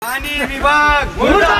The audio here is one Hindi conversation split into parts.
पानी विभाग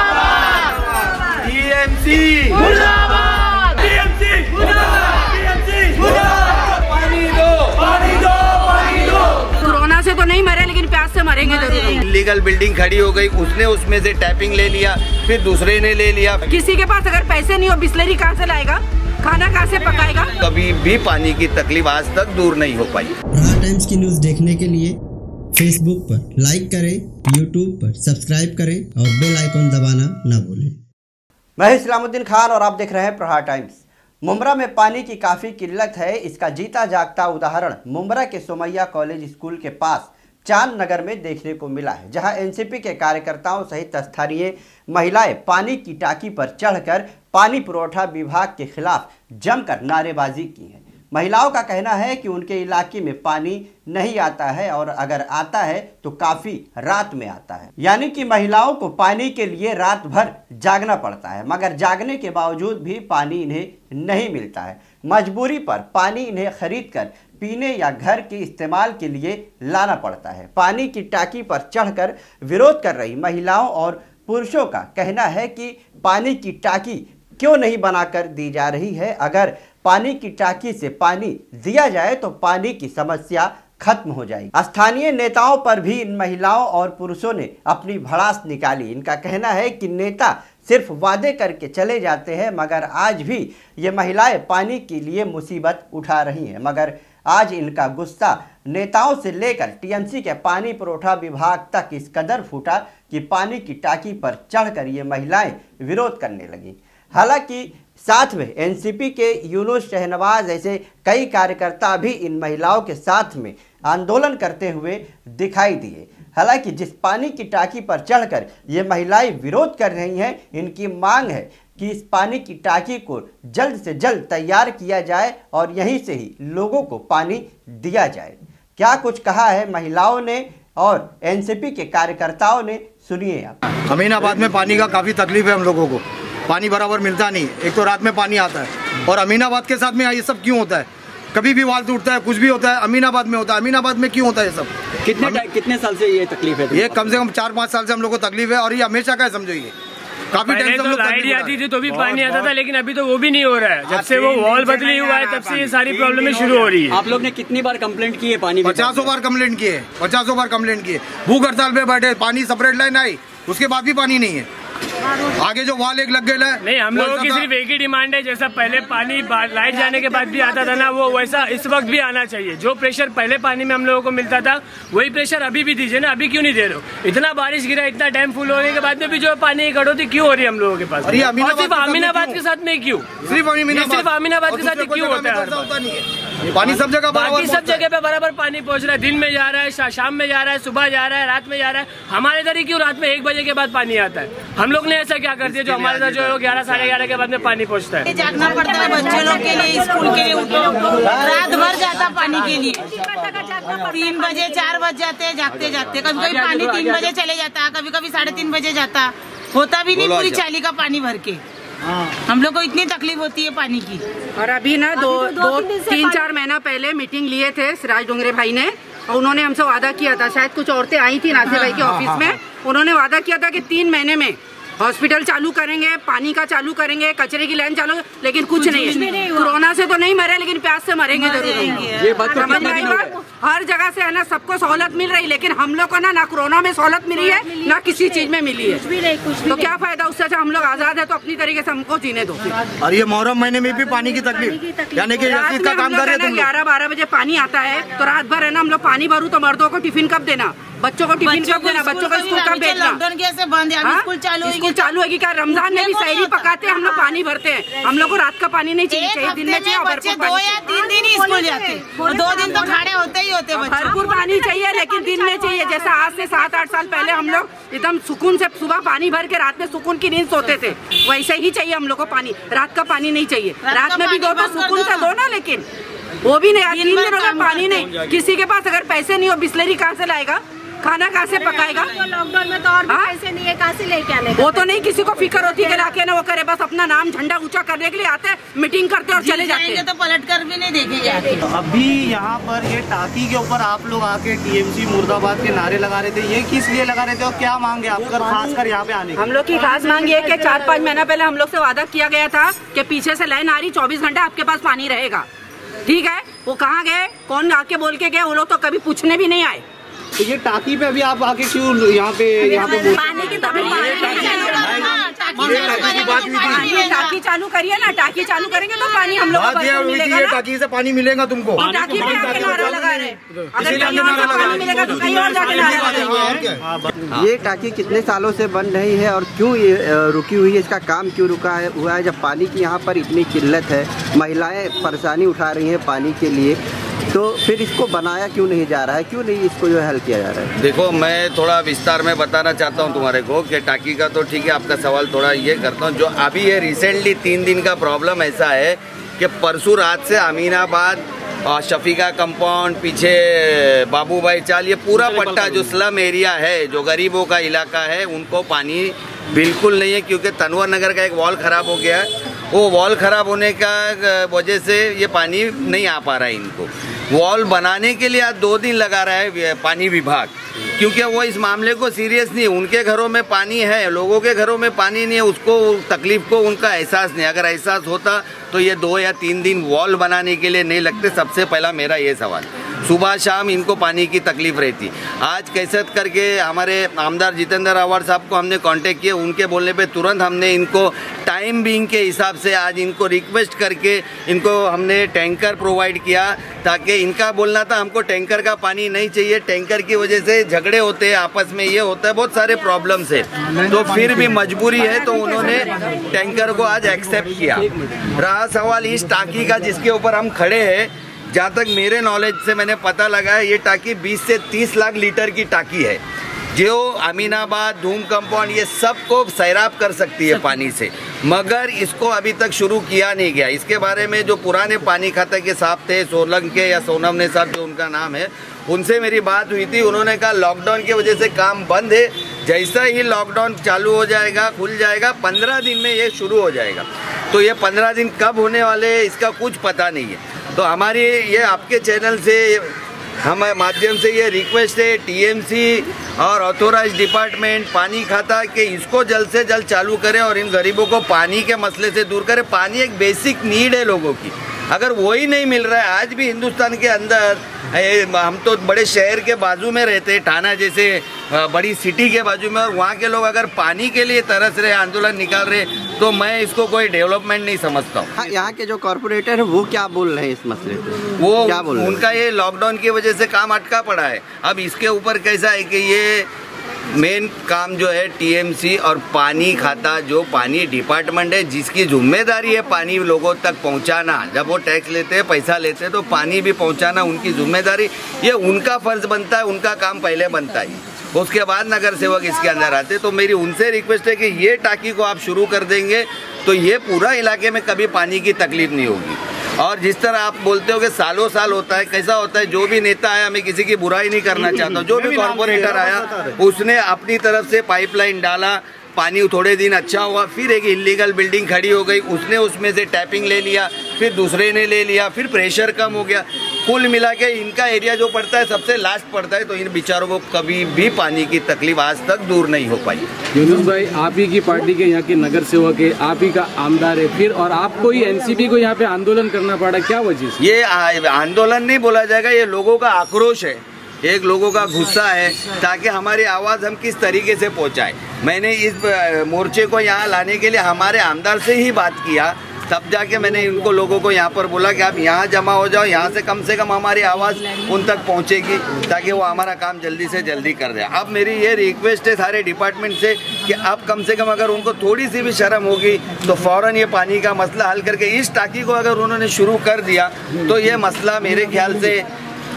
मुर्दाबाद, टीएमसी मुर्दाबाद, टीएमसी मुर्दाबाद, टीएमसी मुर्दाबाद। पानी दो, पानी दो, पानी दो। कोरोना से तो नहीं मरे लेकिन प्यास से मरेंगे जरूर। इलीगल बिल्डिंग खड़ी हो गई, उसने उसमें से टैपिंग ले लिया, फिर दूसरे ने ले लिया। किसी के पास अगर पैसे नहीं हो, बिस्लरी कहाँ से लाएगा, खाना कहाँ से पकाएगा। कभी भी पानी की तकलीफ आज तक दूर नहीं हो पाई। प्रहार टाइम्स की न्यूज़ देखने के लिए फेसबुक पर लाइक करें, यूट्यूब पर सब्सक्राइब करें और बेल आइकन दबाना ना भूलें। मैं इस्लामुद्दीन खान और आप देख रहे हैं प्रहार टाइम्स। मुंब्रा में पानी की काफ़ी किल्लत है। इसका जीता जागता उदाहरण मुंब्रा के सोमैया कॉलेज स्कूल के पास चांद नगर में देखने को मिला है, जहां एनसीपी के कार्यकर्ताओं सहित स्थानीय महिलाएं पानी की टाकी पर चढ़कर पानी पुरवठा विभाग के खिलाफ जमकर नारेबाजी की है। महिलाओं का कहना है कि उनके इलाके में पानी नहीं आता है और अगर आता है तो काफ़ी रात में आता है, यानी कि महिलाओं को पानी के लिए रात भर जागना पड़ता है, मगर जागने के बावजूद भी पानी इन्हें नहीं मिलता है। मजबूरी पर पानी इन्हें खरीद कर पीने या घर के इस्तेमाल के लिए लाना पड़ता है। पानी की टाकी पर चढ़कर विरोध कर रही महिलाओं और पुरुषों का कहना है कि पानी की टाकी क्यों नहीं बनाकर दी जा रही है। अगर पानी की टाकी से पानी दिया जाए तो पानी की समस्या खत्म हो जाएगी। स्थानीय नेताओं पर भी इन महिलाओं और पुरुषों ने अपनी भड़ास निकाली। इनका कहना है कि नेता सिर्फ वादे करके चले जाते हैं, मगर आज भी ये महिलाएं पानी के लिए मुसीबत उठा रही हैं। मगर आज इनका गुस्सा नेताओं से लेकर टीएमसी के पानी पुरवठा विभाग तक इस कदर फूटा कि पानी की टाकी पर चढ़कर ये महिलाएं विरोध करने लगी। हालांकि साथ में एनसीपी के यूनुस शहनवाज ऐसे कई कार्यकर्ता भी इन महिलाओं के साथ में आंदोलन करते हुए दिखाई दिए। हालांकि जिस पानी की टाकी पर चढ़कर ये महिलाएं विरोध कर रही हैं, इनकी मांग है कि इस पानी की टाकी को जल्द से जल्द तैयार किया जाए और यहीं से ही लोगों को पानी दिया जाए। क्या कुछ कहा है महिलाओं ने और एनसीपी के कार्यकर्ताओं ने, सुनिए आप। अमीनाबाद में पानी का काफ़ी तकलीफ है हम लोगों को। पानी बराबर मिलता नहीं, एक तो रात में पानी आता है और अमीनाबाद के साथ में ये सब क्यों होता है? कभी भी वाल टूटता है, कुछ भी होता है, अमीनाबाद में होता है। अमीनाबाद में क्यों होता है ये सब? कितने साल से ये तकलीफ है? ये कम से कम 4-5 साल से हम लोग को तकलीफ है और ये हमेशा का है, समझो। ये काफी टाइम से लाइट आती थी तो भी पानी आता था, लेकिन अभी तो वो भी नहीं हो रहा है। जब से वो वॉल बदली हुआ है तब से ये सारी प्रॉब्लमें शुरू हो रही है। आप लोग ने कितनी बार कंप्लेंट की है? पानी 50 बार कंप्लेंट किए, 50 बार कंप्लेंट किए। भूख हड़ताल पे बैठे, पानी सेपरेट लाइन आई, उसके बाद भी पानी नहीं है। आगे जो वॉल एक लग गया है। नहीं, हम लोगों की सिर्फ एक ही डिमांड है, जैसा पहले पानी लाइट जाने के बाद भी आता था ना, वो वैसा इस वक्त भी आना चाहिए। जो प्रेशर पहले पानी में हम लोगों को मिलता था वही प्रेशर अभी भी दीजिए ना। अभी क्यों नहीं दे रहे हो? इतना बारिश गिरा, इतना डैम फुल होने के बाद में भी जो पानी की कटौती क्यों हो रही है हम लोगों के पास? और सिर्फ अमीनाबाद के साथ में क्यों? सिर्फ अमीनाबाद के साथ ही क्यों होता है? पानी सब जगह, बाकी सब जगह पे बराबर पानी पहुंच रहा है। दिन में जा रहा है, शाम में जा रहा है, सुबह जा रहा है, रात में जा रहा है। हमारे इधर ही क्यों रात में 1 बजे के बाद पानी आता है? हम लोग ने ऐसा क्या कर दिया जो हमारे इधर जो 11 साढ़े 11 के बाद में पानी पहुंचता है? जागना पड़ता है बच्चों लोग के लिए, स्कूल के लिए उठो, रात भर जाता पानी के लिए। 3 बजे 4 बज जाते हैं जागते जागते। कभी कभी पानी 3 बजे चले जाता, कभी कभी 3:30 बजे जाता। होता भी नहीं पूरी चाली का पानी भर के। हम लोग को इतनी तकलीफ होती है पानी की। और अभी ना 3-4 महीना पहले मीटिंग लिए थे सिराज डोंगरे भाई ने, और उन्होंने हमसे वादा किया था, शायद कुछ औरतें आई थी नासिर भाई के ऑफिस में, उन्होंने वादा किया था कि 3 महीने में हॉस्पिटल चालू करेंगे, पानी का चालू करेंगे, कचरे की लाइन चालू, लेकिन कुछ नहीं। कोरोना से तो नहीं मरे लेकिन प्यास से मरेंगे जरूर। ये बात तो समझ में आई बात? हर जगह से है ना, सबको सहूलत मिल रही, लेकिन हम लोग को ना कोरोना में सहूलत मिली है, ना किसी चीज में मिली है। तो क्या फायदा उससे? अच्छा हम लोग आजाद है तो अपनी तरीके से हमको जीने दो। और ये मुहर्रम महीने में भी पानी की तकलीफ, यानी कि रसीद का काम कर रहे हैं। 11-12 बजे पानी आता है तो रात भर है ना हम लोग पानी भरू, तो मर्दों को टिफिन कब देना, बच्चों को टिफिन कब देना, बच्चों को स्कूल कब भेजना? स्कूल चालू है कि क्या? रमजान में भी सहरी पकाते हैं हम लोग, पानी भरते हैं। हम लोग को रात का पानी नहीं चाहिए, दिन में चाहिए। बच्चे 2 या 3 दिन ही स्कूल जाते, 2 दिन तो खाड़े होते ही होते। भरपूर पानी चाहिए लेकिन दिन में चाहिए। जैसा आज से 7-8 साल पहले हम लोग एकदम सुकून से सुबह पानी भर के रात में सुकून की नींद सोते थे, वैसे ही चाहिए हम लोग को पानी। रात का पानी नहीं चाहिए, रात में भी दो तो सुकून से दो ना, लेकिन वो भी नहीं। 3 दिन हो गए पानी नहीं। किसी के पास अगर पैसे नहीं हो, बिस्लरी कहाँ से लाएगा, खाना कहाँ से पकाएगा? लॉकडाउन में तो और भी पैसे नहीं है, कहाँ से लेके आने? वो तो नहीं किसी को फिक्र होती है लाके ना वो करे, बस अपना नाम झंडा ऊंचा करने के लिए आते हैं, मीटिंग करते और चले जाते हैं। तो पलट कर भी नहीं देखेंगे। अभी यहाँ पर ये टाकी के ऊपर आप लोग आके टीएमसी मुर्दाबाद के नारे लगा रहे थे, ये किस लिए लगा रहे थे और क्या मांगे आपका खासकर यहाँ पे आने? हम लोग की खास मांग ये है कि 4-5 महीना पहले हम लोग से वादा किया गया था कि पीछे से लाइन आ रही 24 घंटे आपके पास पानी रहेगा, ठीक है? वो कहाँ गए, कौन आके बोल के गए? वो लोग तो कभी पूछने भी नहीं आए। तो ये टाकी पे अभी आप आके क्यों यहाँ पे पानी की टाकी चालू करिए ना, टाकी चालू करेंगे तो पानी हम लोग को मिलेगा ना। टाकी से पानी मिलेगा तुमको। टाकी पे आके नारा लगा रहे, अगर कहीं और से पानी मिलेगा तो कहीं और जाके नारा लगाएंगे। ये टाकी कितने सालों से बन रही है और क्यों ये रुकी हुई है? इसका काम क्यों रुका हुआ है जब पानी की यहाँ पर इतनी किल्लत है, महिलाएं परेशानी उठा रही हैं पानी के लिए, तो फिर इसको बनाया क्यों नहीं जा रहा है? क्यों नहीं इसको जो है हल किया जा रहा है? देखो, मैं थोड़ा विस्तार में बताना चाहता हूँ तुम्हारे को कि टाकी का तो ठीक है, आपका सवाल थोड़ा ये करता हूँ। जो अभी ये रिसेंटली 3 दिन का प्रॉब्लम ऐसा है कि परसों रात से अमीनाबाद और शफीका कंपाउंड, पीछे बाबूभाई चाल, ये पूरा पट्टा जो स्लम एरिया है, जो गरीबों का इलाका है, उनको पानी बिल्कुल नहीं है, क्योंकि तनवर नगर का एक वॉल ख़राब हो गया है। वो वॉल ख़राब होने का वजह से ये पानी नहीं आ पा रहा है इनको। वॉल बनाने के लिए आज 2 दिन लगा रहा है पानी विभाग, क्योंकि वो इस मामले को सीरियस नहीं, उनके घरों में पानी है, लोगों के घरों में पानी नहीं है, उसको तकलीफ को उनका एहसास नहीं। अगर एहसास होता तो ये 2 या 3 दिन वॉल बनाने के लिए नहीं लगते। सबसे पहला मेरा ये सवाल, सुबह शाम इनको पानी की तकलीफ रहती। आज कैसे करके हमारे आमदार जितेंद्र रावत साहब को हमने कांटेक्ट किया, उनके बोलने पे तुरंत हमने इनको टाइम बीइंग के हिसाब से आज इनको रिक्वेस्ट करके इनको हमने टैंकर प्रोवाइड किया, ताकि इनका बोलना था हमको टैंकर का पानी नहीं चाहिए, टैंकर की वजह से झगड़े होते हैं आपस में, ये होता है, बहुत सारे प्रॉब्लम्स है, तो फिर भी मजबूरी है तो उन्होंने टैंकर को आज एक्सेप्ट किया। रहा सवाल इस टाकी का जिसके ऊपर हम खड़े हैं, जहाँ तक मेरे नॉलेज से मैंने पता लगा है, ये टाकी 20 से 30 लाख लीटर की टाकी है, जो अमीनाबाद, धूम कंपाउंड, ये सब को सैराब कर सकती है पानी से, मगर इसको अभी तक शुरू किया नहीं गया। इसके बारे में जो पुराने पानी खाते के साहब थे, सोलंग के या सोनम ने साहब जो उनका नाम है, उनसे मेरी बात हुई थी। उन्होंने कहा लॉकडाउन की वजह से काम बंद है, जैसा ही लॉकडाउन चालू हो जाएगा, खुल जाएगा, 15 दिन में ये शुरू हो जाएगा। तो ये 15 दिन कब होने वाले इसका कुछ पता नहीं है। तो हमारी ये आपके चैनल से हम माध्यम से ये रिक्वेस्ट है टीएमसी और ऑथोराइज डिपार्टमेंट पानी खाता कि इसको जल्द से जल्द चालू करें और इन गरीबों को पानी के मसले से दूर करें। पानी एक बेसिक नीड है लोगों की, अगर वही नहीं मिल रहा है, आज भी हिंदुस्तान के अंदर, हम तो बड़े शहर के बाजू में रहते हैं, ठाना जैसे बड़ी सिटी के बाजू में, और वहाँ के लोग अगर पानी के लिए तरस रहे, आंदोलन निकाल रहे, तो मैं इसको कोई डेवलपमेंट नहीं समझता हूँ। हाँ, यहाँ के जो कॉर्पोरेटर है वो क्या बोल रहे हैं इस मसले पे? वो क्या बोल रहे हैं? उनका ये लॉकडाउन की वजह से काम अटका पड़ा है। अब इसके ऊपर कैसा है कि ये मेन काम जो है टीएमसी और पानी खाता, जो पानी डिपार्टमेंट है, जिसकी जिम्मेदारी है पानी लोगों तक पहुंचाना, जब वो टैक्स लेते हैं, पैसा लेते हैं, तो पानी भी पहुंचाना उनकी जिम्मेदारी, ये उनका फर्ज बनता है, उनका काम पहले बनता है, उसके बाद नगर सेवक इसके अंदर आते। तो मेरी उनसे रिक्वेस्ट है कि ये टाकी को आप शुरू कर देंगे तो ये पूरा इलाके में कभी पानी की तकलीफ नहीं होगी। और जिस तरह आप बोलते हो कि सालों साल होता है, कैसा होता है, जो भी नेता आया, मैं किसी की बुराई नहीं करना चाहता हूँ, जो भी कॉर्पोरेटर आया उसने अपनी तरफ से पाइपलाइन डाला, पानी थोड़े दिन अच्छा हुआ, फिर एक इलीगल बिल्डिंग खड़ी हो गई, उसने उसमें से टैपिंग ले लिया, फिर दूसरे ने ले लिया, फिर प्रेशर कम हो गया, कुल मिला के इनका एरिया जो पड़ता है सबसे लास्ट पड़ता है, तो इन बेचारों को कभी भी पानी की तकलीफ आज तक दूर नहीं हो पाई। यूनुस भाई, आप ही की पार्टी के यहाँ के नगर सेवक है, आप ही का आमदार है, फिर और आपको ही एनसीपी को यहाँ पे आंदोलन करना पड़ा, क्या वजह से? ये आंदोलन नहीं बोला जाएगा, ये लोगों का आक्रोश है, एक लोगों का गुस्सा है, ताकि हमारी आवाज़ हम किस तरीके से पहुंचाएं। मैंने इस मोर्चे को यहाँ लाने के लिए हमारे आमदार से ही बात किया, तब जाके मैंने उनको लोगों को यहाँ पर बोला कि आप यहाँ जमा हो जाओ, यहाँ से कम हमारी आवाज़ उन तक पहुँचेगी, ताकि वो हमारा काम जल्दी से जल्दी कर दे। अब मेरी ये रिक्वेस्ट है सारे डिपार्टमेंट से कि अब कम से कम अगर उनको थोड़ी सी भी शर्म होगी तो फ़ौरन ये पानी का मसला हल करके इस टाकी को अगर उन्होंने शुरू कर दिया तो ये मसला मेरे ख्याल से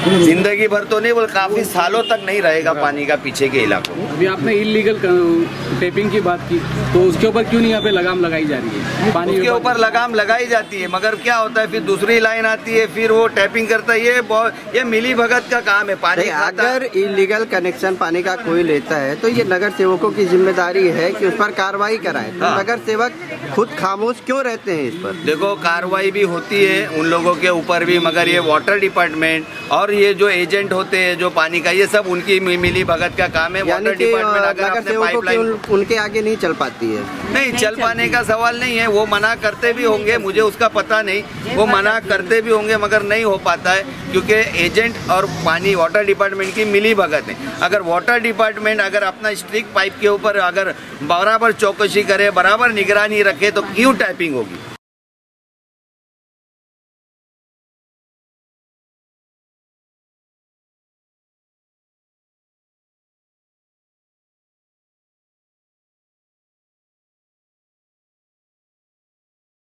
जिंदगी भर तो नहीं, बोल काफी सालों तक नहीं रहेगा पानी का पीछे के इलाकों में। अभी आपने इलीगल टेपिंग की बात की, तो उसके ऊपर क्यों नहीं यहाँ पे लगाम लगाई जा रही है? पानी उसके ऊपर लगाम लगाई जाती है, मगर क्या होता है फिर दूसरी लाइन आती है, फिर वो टैपिंग करता है। ये मिली भगत का काम है। पानी अगर इलीगल कनेक्शन पानी का कोई लेता है तो ये नगर सेवकों की जिम्मेदारी है कि उस पर कार्रवाई कराएं। तो नगर सेवक खुद खामोश क्यों रहते हैं इस पर? देखो, कार्रवाई भी होती है उन लोगों के ऊपर भी, मगर ये वाटर डिपार्टमेंट और ये जो एजेंट होते हैं जो पानी का, ये सब उनकी मिली भगत का काम है। वाटर डिपार्टमेंट अगर अपने पाइपलाइन उनके आगे नहीं चल पाती है, नहीं चल पाने का सवाल नहीं है। वो मना करते भी होंगे, मुझे उसका पता नहीं, वो मना करते भी होंगे, मगर नहीं हो पाता है क्योंकि एजेंट और पानी वाटर डिपार्टमेंट की मिली भगत है। अगर वाटर डिपार्टमेंट अगर अपना स्ट्रिक्ट पाइप के ऊपर अगर बराबर चौकसी करे, बराबर निगरानी रखे, तो क्यों टैपिंग होगी?